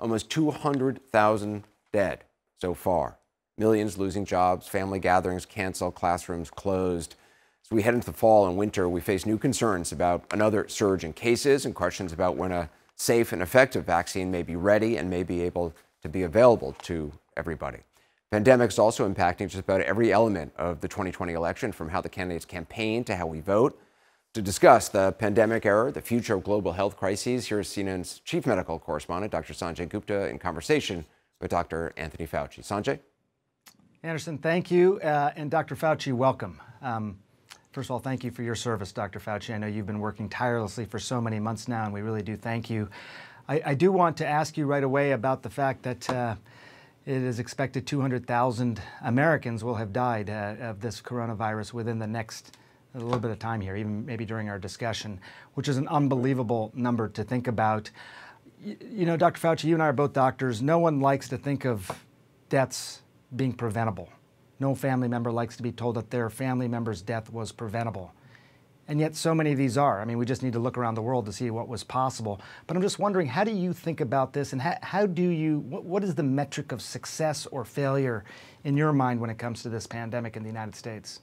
Almost 200,000 dead so far. Millions losing jobs, family gatherings canceled, classrooms closed. As we head into the fall and winter, we face new concerns about another surge in cases and questions about when a safe and effective vaccine may be ready and may be able to be available to everybody. The pandemic is also impacting just about every element of the 2020 election, from how the candidates campaign to how we vote. To discuss the pandemic era, the future of global health crises, here's CNN's chief medical correspondent, Dr. Sanjay Gupta, in conversation with Dr. Anthony Fauci. Sanjay? Anderson, thank you. And Dr. Fauci, welcome. First of all, thank you for your service, Dr. Fauci. I know you've been working tirelessly for so many months now, and we really do thank you. I do want to ask you right away about the fact that it is expected 200,000 Americans will have died of this coronavirus within the next a little bit of time here, even maybe during our discussion, which is an unbelievable number to think about. You know, Dr. Fauci, you and I are both doctors. No one likes to think of deaths being preventable. No family member likes to be told that their family member's death was preventable. And yet so many of these are. I mean, we just need to look around the world to see what was possible. But I'm just wondering, how do you think about this, and how do you, what is the metric of success or failure in your mind when it comes to this pandemic in the United States?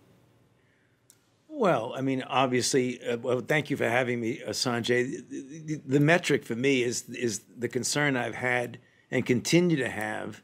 Well, I mean, obviously, well, thank you for having me, Sanjay. The metric for me is the concern I've had and continue to have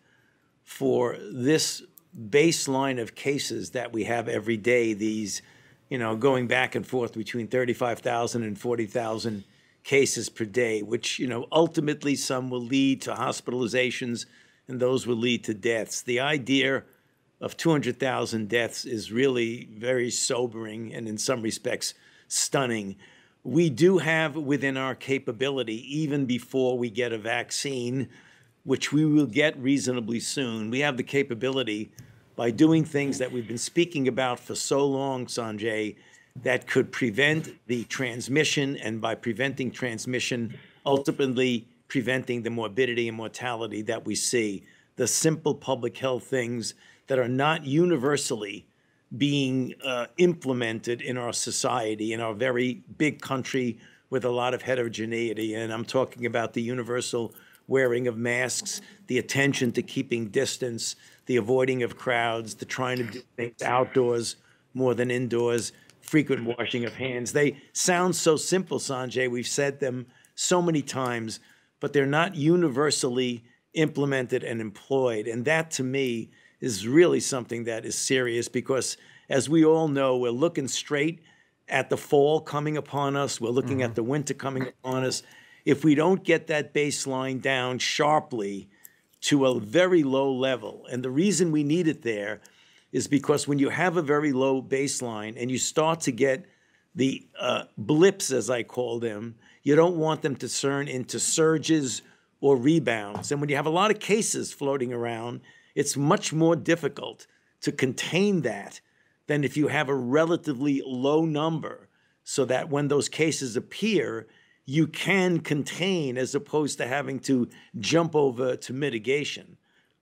for this baseline of cases that we have every day, these, you know, going back and forth between 35,000 and 40,000 cases per day, which, you know, ultimately some will lead to hospitalizations and those will lead to deaths. The idea of 200,000 deaths is really very sobering and in some respects stunning. We do have within our capability, even before we get a vaccine, which we will get reasonably soon, we have the capability by doing things that we've been speaking about for so long, Sanjay, that could prevent the transmission, and by preventing transmission, ultimately preventing the morbidity and mortality that we see. The simple public health things that are not universally being implemented in our society, in our very big country with a lot of heterogeneity. And I'm talking about the universal wearing of masks, the attention to keeping distance, the avoiding of crowds, the trying to do things outdoors more than indoors, frequent washing of hands. They sound so simple, Sanjay. We've said them so many times, but they're not universally implemented and employed. And that, to me, is really something that is serious because, as we all know, we're looking straight at the fall coming upon us. We're looking at the winter coming upon us. If we don't get that baseline down sharply to a very low level, and the reason we need it there is because when you have a very low baseline and you start to get the blips, as I call them, you don't want them to turn into surges or rebounds. And when you have a lot of cases floating around, it's much more difficult to contain that than if you have a relatively low number, so that when those cases appear, you can contain as opposed to having to jump over to mitigation.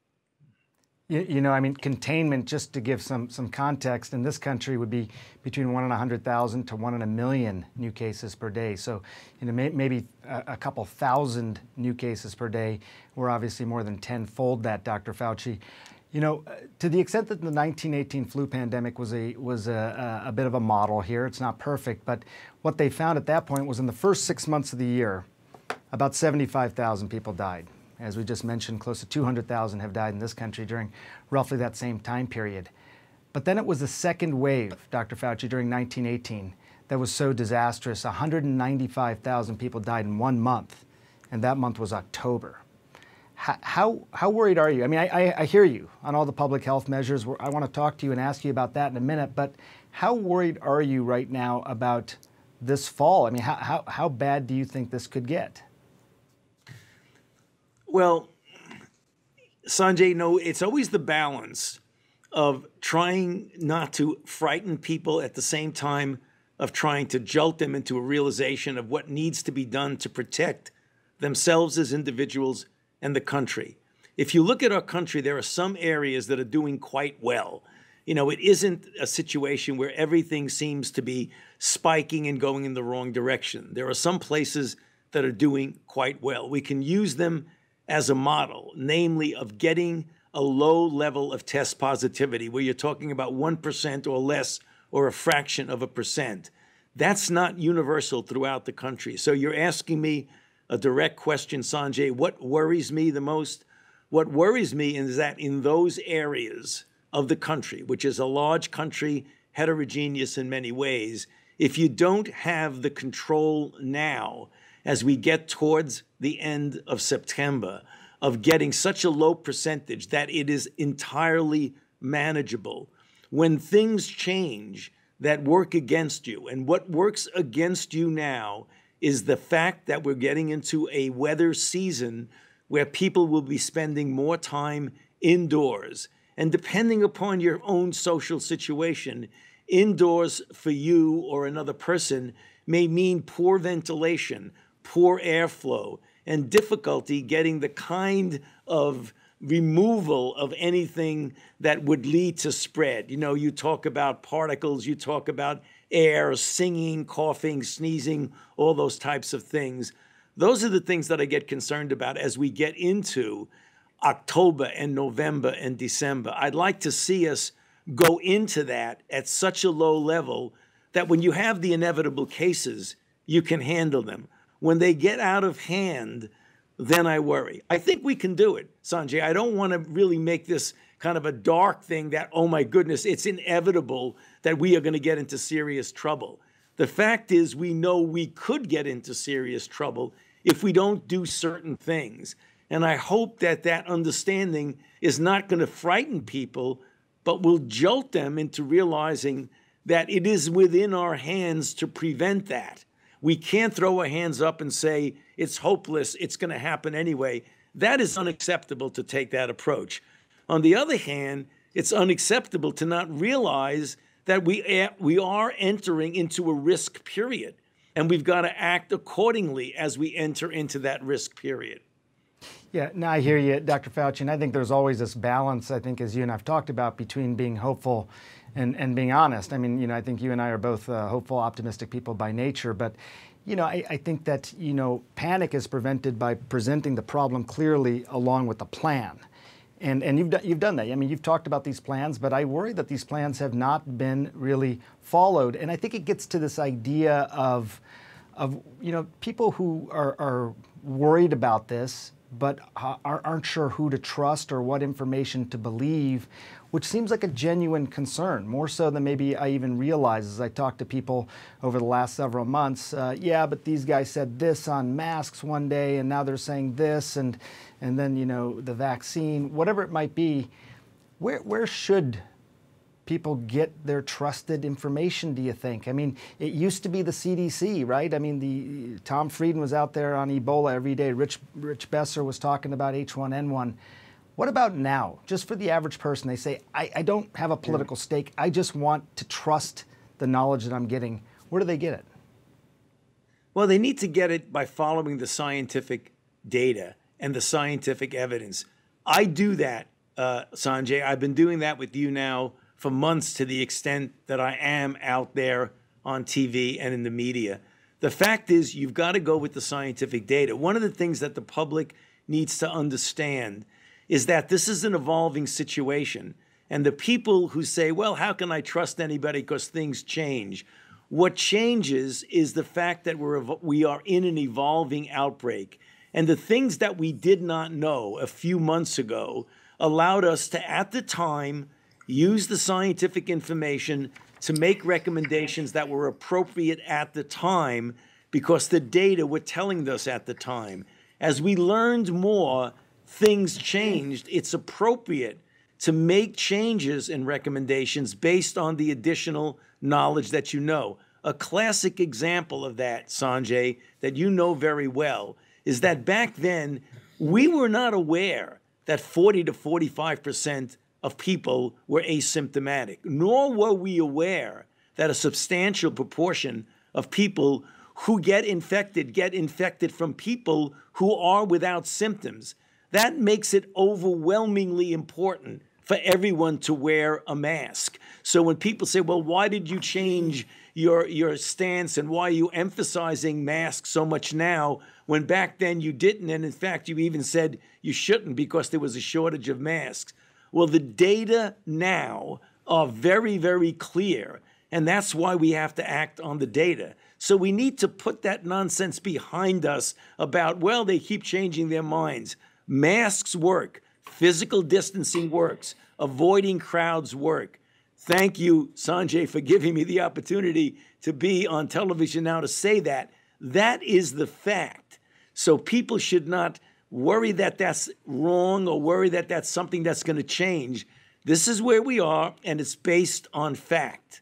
You know, I mean, containment, just to give some context, in this country would be between 1 in 100,000 to 1 in a million new cases per day. So, you know, maybe a couple thousand new cases per day. We're obviously more than tenfold that, Dr. Fauci. You know, to the extent that the 1918 flu pandemic was a bit of a model here, it's not perfect, but what they found at that point was in the first 6 months of the year, about 75,000 people died. As we just mentioned, close to 200,000 have died in this country during roughly that same time period. But then it was the second wave, Dr. Fauci, during 1918 that was so disastrous. 195,000 people died in 1 month, and that month was October. How worried are you? I mean, I hear you on all the public health measures. I want to talk to you and ask you about that in a minute, but how worried are you right now about this fall? I mean, how bad do you think this could get? Well, Sanjay, no, it's always the balance of trying not to frighten people at the same time of trying to jolt them into a realization of what needs to be done to protect themselves as individuals and the country. If you look at our country, there are some areas that are doing quite well. You know, it isn't a situation where everything seems to be spiking and going in the wrong direction. There are some places that are doing quite well. We can use them as a model, namely of getting a low level of test positivity, where you're talking about 1% or less or a fraction of a percent. That's not universal throughout the country. So you're asking me a direct question, Sanjay, what worries me the most? What worries me is that in those areas of the country, which is a large country, heterogeneous in many ways, if you don't have the control now, as we get towards the end of September, of getting such a low percentage that it is entirely manageable, when things change that work against you, and what works against you now is the fact that we're getting into a weather season where people will be spending more time indoors. And depending upon your own social situation, indoors for you or another person may mean poor ventilation, poor airflow, and difficulty getting the kind of removal of anything that would lead to spread. You know, you talk about particles, you talk about air, singing, coughing, sneezing, all those types of things. Those are the things that I get concerned about as we get into October and November and December. I'd like to see us go into that at such a low level that when you have the inevitable cases, you can handle them. When they get out of hand, then I worry. I think we can do it, Sanjay. I don't want to really make this kind of a dark thing that, oh my goodness, it's inevitable that we are going to get into serious trouble. The fact is, we know we could get into serious trouble if we don't do certain things. And I hope that that understanding is not going to frighten people, but will jolt them into realizing that it is within our hands to prevent that. We can't throw our hands up and say, it's hopeless, it's going to happen anyway. That is unacceptable to take that approach. On the other hand, it's unacceptable to not realize that we are entering into a risk period, and we've got to act accordingly as we enter into that risk period. Yeah, no, I hear you, Dr. Fauci, and I think there's always this balance, I think, as you and I've talked about, between being hopeful and being honest. I mean, you know, I think you and I are both hopeful, optimistic people by nature, but, you know, I think that, you know, panic is prevented by presenting the problem clearly along with a plan. And you've done that. I mean, you've talked about these plans, but I worry that these plans have not been really followed. And I think it gets to this idea of you know, people who are worried about this, but aren't sure who to trust or what information to believe, which seems like a genuine concern, more so than maybe I even realize as I talk to people over the last several months. Yeah, but these guys said this on masks one day, and now they're saying this, and then, you know, the vaccine, whatever it might be. Where should people get their trusted information, do you think? I mean, it used to be the CDC, right? I mean, Tom Frieden was out there on Ebola every day. Rich Besser was talking about H1N1. What about now? Just for the average person, they say, I don't have a political stake. I just want to trust the knowledge that I'm getting. Where do they get it? Well, they need to get it by following the scientific data and the scientific evidence. I do that, Sanjay. I've been doing that with you now for months, to the extent that I am out there on TV and in the media. The fact is, you've got to go with the scientific data. One of the things that the public needs to understand is that this is an evolving situation. And the people who say, well, how can I trust anybody because things change? What changes is the fact that we are in an evolving outbreak. And the things that we did not know a few months ago allowed us to, at the time, use the scientific information to make recommendations that were appropriate at the time because the data were telling us at the time. As we learned more, things changed. It's appropriate to make changes in recommendations based on the additional knowledge that you know. A classic example of that, Sanjay, that you know very well, is that back then, we were not aware that 40 to 45% of people were asymptomatic, nor were we aware that a substantial proportion of people who get infected from people who are without symptoms. That makes it overwhelmingly important for everyone to wear a mask. So when people say, well, why did you change your stance and why are you emphasizing masks so much now when back then you didn't. And in fact, you even said you shouldn't because there was a shortage of masks. Well, the data now are very, very clear. And that's why we have to act on the data. So we need to put that nonsense behind us about, well, they keep changing their minds. Masks work. Physical distancing works. Avoiding crowds work. Thank you, Sanjay, for giving me the opportunity to be on television now to say that. That is the fact. So people should not worry that that's wrong or worry that that's something that's going to change. This is where we are, and it's based on fact.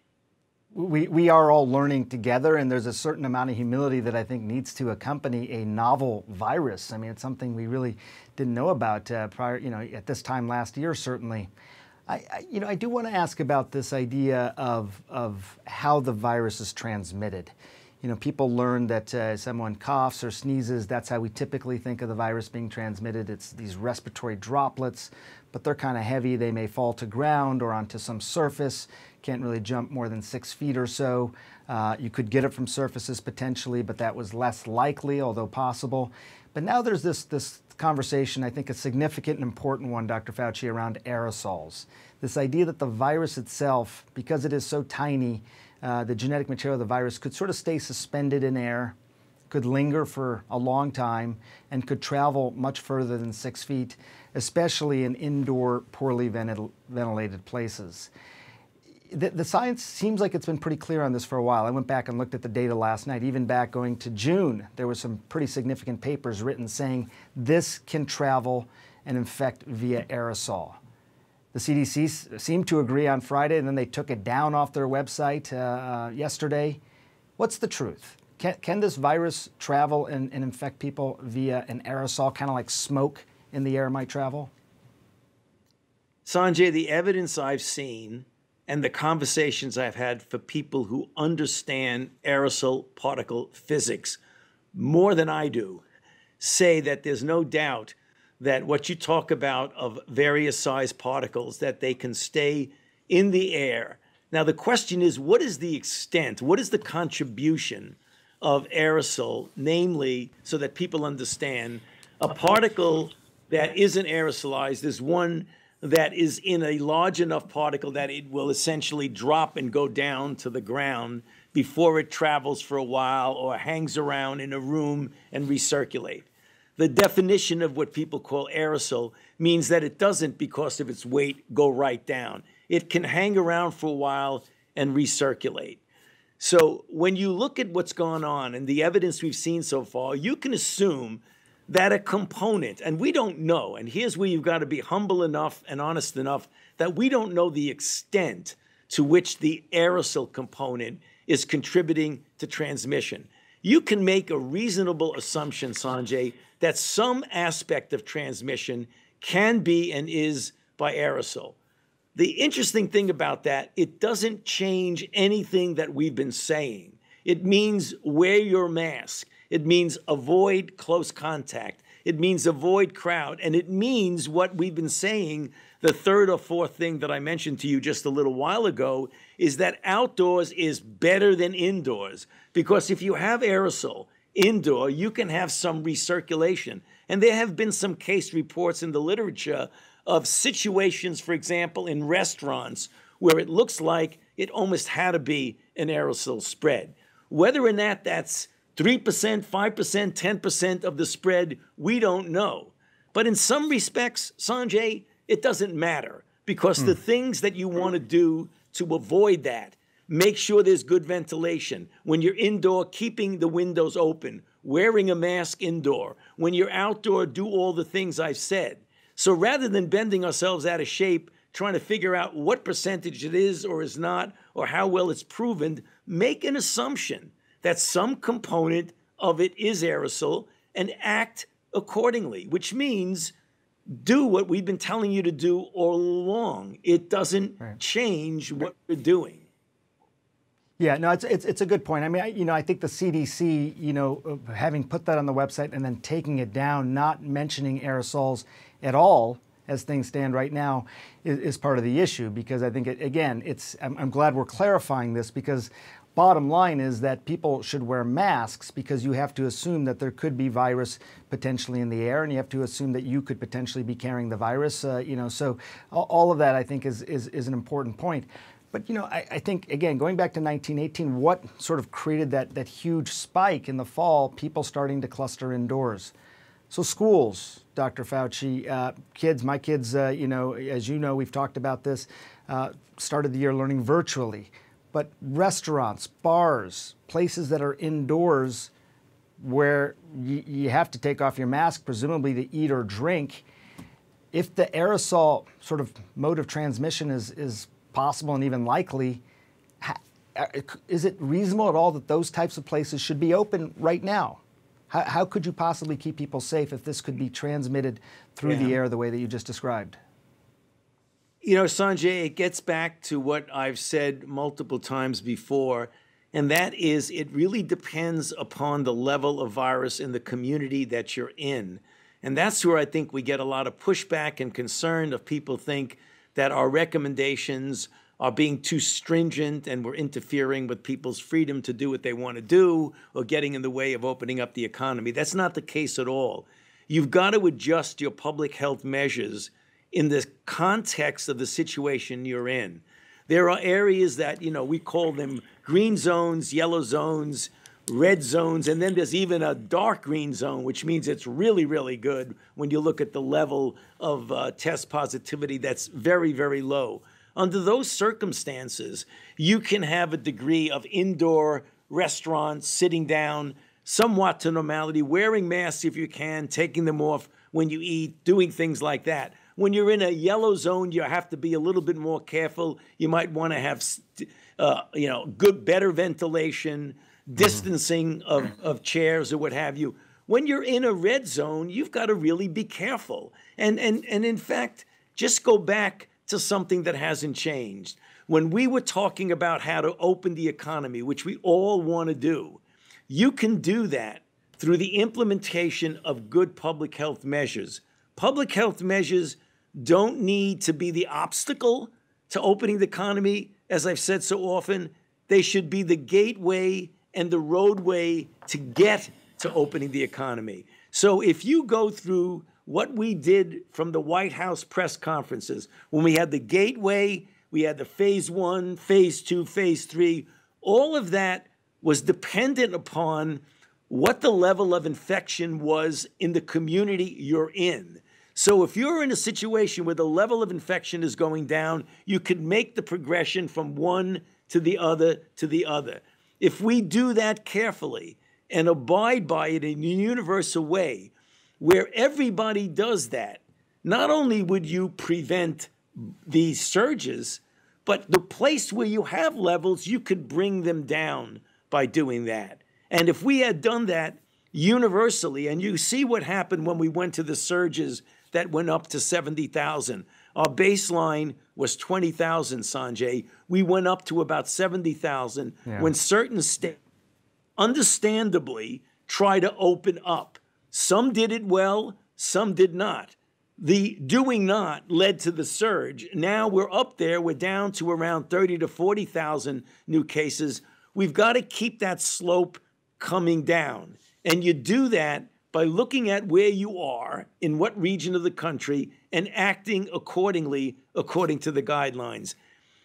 We are all learning together, and there's a certain amount of humility that I think needs to accompany a novel virus. I mean, it's something we really didn't know about prior, at this time last year, certainly. I do want to ask about this idea of how the virus is transmitted. People learn that someone coughs or sneezes, that's how we typically think of the virus being transmitted. It's these respiratory droplets, but they're kind of heavy. They may fall to ground or onto some surface. Can't really jump more than 6 feet or so. You could get it from surfaces potentially, but that was less likely, although possible. But now there's this conversation, I think a significant and important one, Dr. Fauci, around aerosols. This idea that the virus itself, because it is so tiny, the genetic material of the virus could sort of stay suspended in air, could linger for a long time, and could travel much further than 6 feet, especially in indoor, poorly ventilated places. The science seems like it's been pretty clear on this for a while. I went back and looked at the data last night. Even back going to June, there were some pretty significant papers written saying this can travel and infect via aerosol. The CDC seemed to agree on Friday, and then they took it down off their website yesterday. What's the truth? Can this virus travel and infect people via an aerosol, kind of like smoke in the air might travel? Sanjay, the evidence I've seen and the conversations I've had for people who understand aerosol particle physics more than I do say that there's no doubt that what you talk about of various size particles, that they can stay in the air. Now, the question is, what is the extent? What is the contribution of aerosol, namely, so that people understand, a particle that isn't aerosolized is one that is in a large enough particle that it will essentially drop and go down to the ground before it travels for a while or hangs around in a room and recirculate. The definition of what people call aerosol means that it doesn't, because of its weight, go right down. It can hang around for a while and recirculate. So when you look at what's gone on and the evidence we've seen so far, you can assume that a component, and we don't know, and here's where you've got to be humble enough and honest enough that we don't know the extent to which the aerosol component is contributing to transmission. You can make a reasonable assumption, Sanjay, that some aspect of transmission can be and is by aerosol. The interesting thing about that, it doesn't change anything that we've been saying. It means wear your mask. It means avoid close contact. It means avoid crowd. And it means what we've been saying, the third or fourth thing that I mentioned to you just a little while ago, is that outdoors is better than indoors. Because if you have aerosol indoor, you can have some recirculation. And there have been some case reports in the literature of situations, for example, in restaurants where it looks like it almost had to be an aerosol spread. Whether or not that's 3%, 5%, 10% of the spread, we don't know. But in some respects, Sanjay, it doesn't matter, because the things that you want to do to avoid that, make sure there's good ventilation. When you're indoor, keeping the windows open, wearing a mask indoor. When you're outdoor, do all the things I've said. So rather than bending ourselves out of shape, trying to figure out what percentage it is or is not, or how well it's proven, make an assumption that some component of it is aerosol and act accordingly, which means do what we've been telling you to do all along. It doesn't change what we're doing. Yeah, no, it's a good point. I mean, I think the CDC, having put that on the website and then taking it down, not mentioning aerosols at all as things stand right now, is part of the issue. Because I think, I'm glad we're clarifying this, because bottom line is that people should wear masks because you have to assume that there could be virus potentially in the air, and you have to assume that you could potentially be carrying the virus. So all of that, I think, is an important point. But I think, again, going back to 1918, what sort of created that huge spike in the fall? People starting to cluster indoors. So schools, Dr. Fauci, my kids, as you know, we've talked about this, started the year learning virtually. But restaurants, bars, places that are indoors where you have to take off your mask, presumably to eat or drink, if the aerosol sort of mode of transmission is possible and even likely, is it reasonable at all that those types of places should be open right now? How could you possibly keep people safe if this could be transmitted through the air the way that you just described? Sanjay, it gets back to what I've said multiple times before, and that is it really depends upon the level of virus in the community that you're in. And that's where I think we get a lot of pushback and concern of people think that our recommendations are being too stringent and we're interfering with people's freedom to do what they want to do or getting in the way of opening up the economy. That's not the case at all. You've got to adjust your public health measures in the context of the situation you're in. There are areas that, we call them green zones, yellow zones, red zones, and then there's even a dark green zone, which means it's really, really good when you look at the level of test positivity that's very, very low. Under those circumstances, you can have a degree of indoor restaurants, sitting down somewhat to normality, wearing masks if you can, taking them off when you eat, doing things like that. When you're in a yellow zone, you have to be a little bit more careful. You might want to have, better ventilation, distancing of chairs or what have you. When you're in a red zone, you've got to really be careful. And in fact, just go back to something that hasn't changed. When we were talking about how to open the economy, which we all want to do, you can do that through the implementation of good public health measures. Public health measures don't need to be the obstacle to opening the economy. As I've said so often, they should be the gateway and the roadway to get to opening the economy. So if you go through what we did from the White House press conferences, when we had the gateway, we had the phase 1, phase 2, phase 3, all of that was dependent upon what the level of infection was in the community you're in. So if you're in a situation where the level of infection is going down, you could make the progression from one to the other to the other. If we do that carefully and abide by it in a universal way, where everybody does that, not only would you prevent these surges, but the place where you have levels, you could bring them down by doing that. And if we had done that universally, and you see what happened when we went to the surges that went up to 70,000. Our baseline was 20,000, Sanjay. We went up to about 70,000 when certain states understandably try to open up. Some did it well, some did not. The doing not led to the surge. Now we're up there. We're down to around 30 to 40,000 new cases. We've got to keep that slope coming down. And you do that by looking at where you are, in what region of the country, and acting accordingly, according to the guidelines.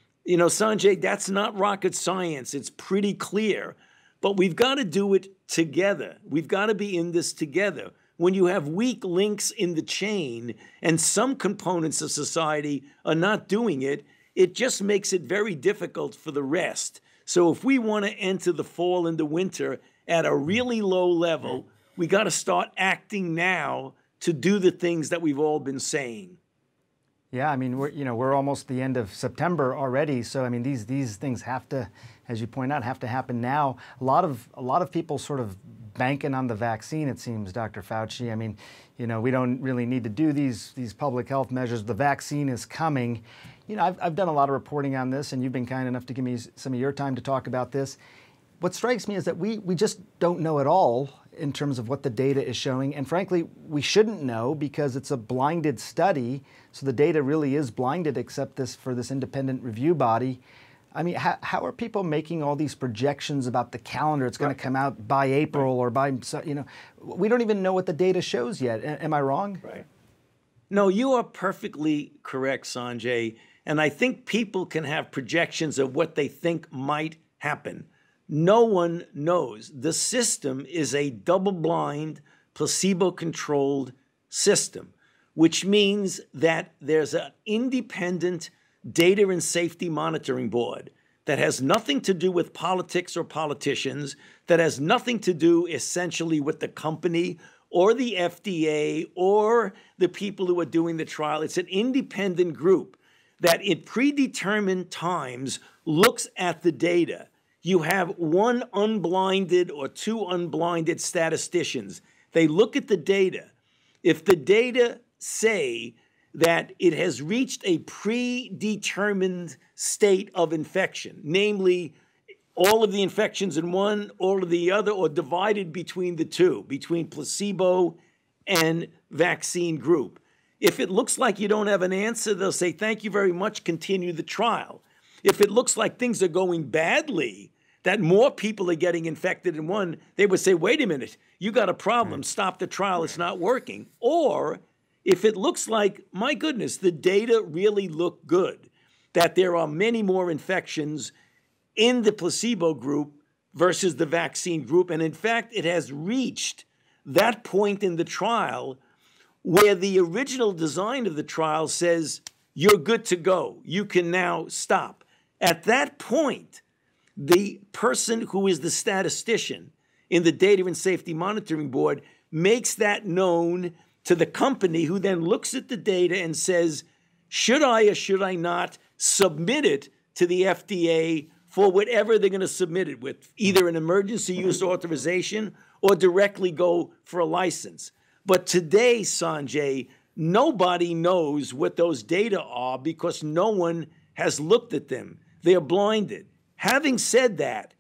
Sanjay, that's not rocket science. It's pretty clear. But we've got to do it together. We've got to be in this together. When you have weak links in the chain and some components of society are not doing it, it just makes it very difficult for the rest. So if we want to enter the fall and the winter at a really low level, we got to start acting now to do the things that we've all been saying. Yeah, I mean, we're almost the end of September already. So I mean, these things have to, as you point out, have to happen now. A lot of people sort of banking on the vaccine, it seems, Dr. Fauci. I mean, we don't really need to do these public health measures. The vaccine is coming. I've done a lot of reporting on this, and you've been kind enough to give me some of your time to talk about this. What strikes me is that we just don't know at all in terms of what the data is showing. And frankly, we shouldn't know because it's a blinded study. So the data really is blinded except for this independent review body. I mean, how are people making all these projections about the calendar? It's going to come out by April or by, you know, we don't even know what the data shows yet. Am I wrong? Right. No, you are perfectly correct, Sanjay. And I think people can have projections of what they think might happen. No one knows. The system is a double-blind, placebo-controlled system, which means that there's an independent data and safety monitoring board that has nothing to do with politics or politicians, that has nothing to do essentially with the company or the FDA or the people who are doing the trial. It's an independent group that in predetermined times looks at the data. You have one unblinded or two unblinded statisticians. They look at the data. If the data say that it has reached a predetermined state of infection, namely all of the infections in one, all of the other, or divided between the two, between placebo and vaccine group. If it looks like you don't have an answer, they'll say, thank you very much, continue the trial. If it looks like things are going badly, that more people are getting infected in one, they would say, wait a minute, you got a problem, stop the trial, it's not working. Or if it looks like, my goodness, the data really look good, that there are many more infections in the placebo group versus the vaccine group, and in fact, it has reached that point in the trial where the original design of the trial says, you're good to go, you can now stop. At that point, the person who is the statistician in the Data and Safety Monitoring Board makes that known to the company, who then looks at the data and says, should I or should I not submit it to the FDA for whatever they're going to submit it with, either an emergency use authorization or directly go for a license. But today, Sanjay, nobody knows what those data are because no one has looked at them. They're blinded. Having said that,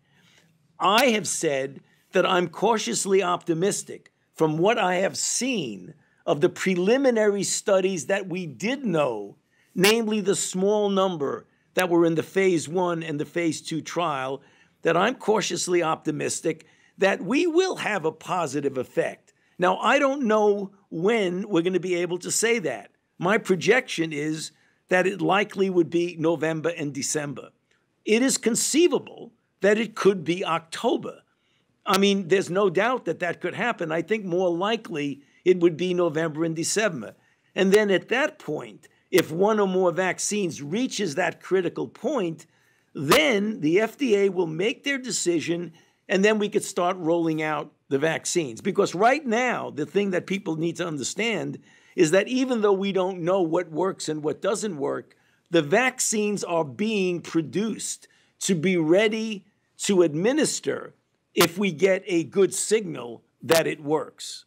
I have said that I'm cautiously optimistic from what I have seen of the preliminary studies that we did know, namely the small number that were in the phase 1 and the phase 2 trial, that I'm cautiously optimistic that we will have a positive effect. Now, I don't know when we're going to be able to say that. My projection is that it likely would be November and December. It is conceivable that it could be October. I mean, there's no doubt that that could happen. I think more likely it would be November and December. And then at that point, if one or more vaccines reaches that critical point, then the FDA will make their decision, and then we could start rolling out the vaccines. Because right now, the thing that people need to understand is that even though we don't know what works and what doesn't work, the vaccines are being produced to be ready to administer if we get a good signal that it works.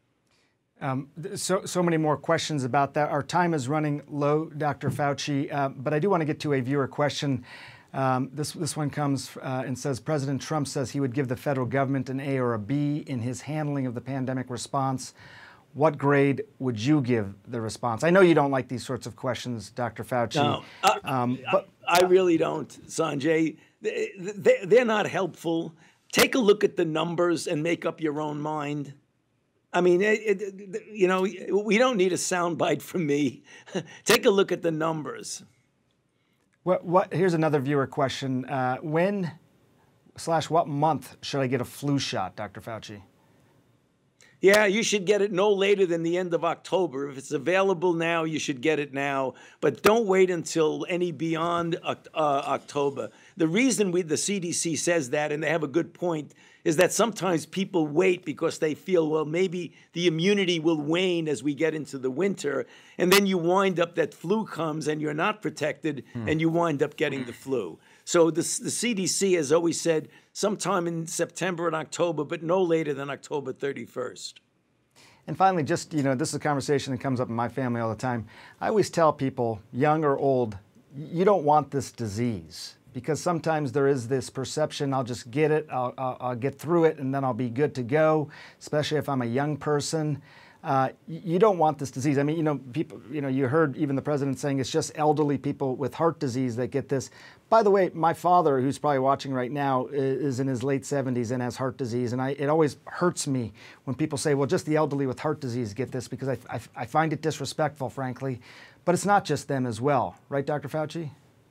So many more questions about that. Our time is running low, Dr. Fauci, but I do want to get to a viewer question. This one comes and says, President Trump says he would give the federal government an A or a B in his handling of the pandemic response. What grade would you give the response? I know you don't like these sorts of questions, Dr. Fauci. No, but I really don't, Sanjay. They're not helpful. Take a look at the numbers and make up your own mind. I mean, you know, we don't need a soundbite from me. Take a look at the numbers. Here's another viewer question. When/what month should I get a flu shot, Dr. Fauci? Yeah, you should get it no later than the end of October. If it's available now, you should get it now. But don't wait until any beyond October. The reason the CDC says that, and they have a good point, is that sometimes people wait because they feel, well, maybe the immunity will wane as we get into the winter. And then you wind up that flu comes and you're not protected and you wind up getting the flu. So the CDC has always said sometime in September and October, but no later than October 31st. And finally, just, you know, this is a conversation that comes up in my family all the time. I always tell people, young or old, you don't want this disease, because sometimes there is this perception, I'll just get it, I'll get through it, and then I'll be good to go, especially if I'm a young person. You don't want this disease. I mean, people, you heard even the president saying it's just elderly people with heart disease that get this. By the way, my father, who's probably watching right now, is in his late 70s and has heart disease. And it always hurts me when people say, well, just the elderly with heart disease get this, because I find it disrespectful, frankly. But it's not just them as well. Right, Dr. Fauci?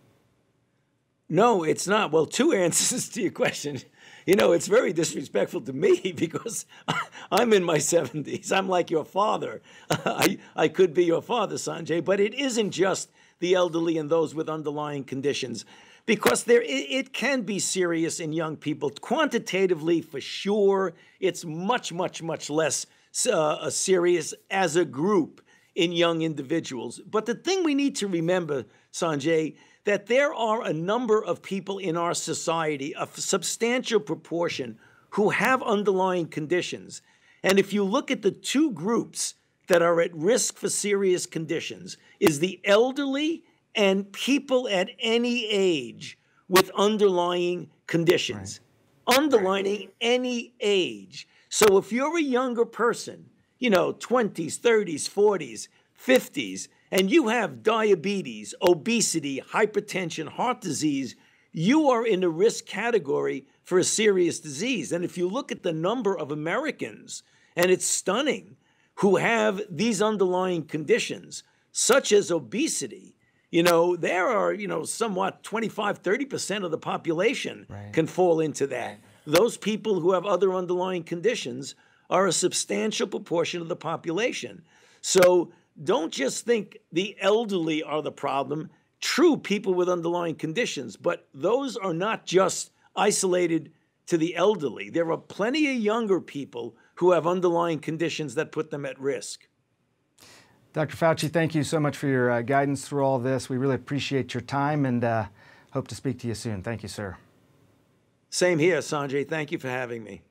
No, it's not. Well, two answers to your question. It's very disrespectful to me because I'm in my 70s. I'm like your father. I could be your father, Sanjay, but it isn't just the elderly and those with underlying conditions, because it can be serious in young people. Quantitatively, for sure, it's much, much, much less serious as a group in young individuals. But the thing we need to remember, Sanjay, that there are a number of people in our society, a substantial proportion, who have underlying conditions. And if you look at the two groups that are at risk for serious conditions, is the elderly and people at any age with underlying conditions. Right. Underlining any age. So if you're a younger person, 20s, 30s, 40s, 50s, and you have diabetes, obesity, hypertension, heart disease, you are in a risk category for a serious disease. And if you look at the number of Americans, and it's stunning, who have these underlying conditions, such as obesity, there are, somewhat 25, 30% of the population can fall into that. Those people who have other underlying conditions are a substantial proportion of the population. So don't just think the elderly are the problem. True, people with underlying conditions, but those are not just isolated to the elderly. There are plenty of younger people who have underlying conditions that put them at risk. Dr. Fauci, thank you so much for your guidance through all this. We really appreciate your time and hope to speak to you soon. Thank you, sir. Same here, Sanjay. Thank you for having me.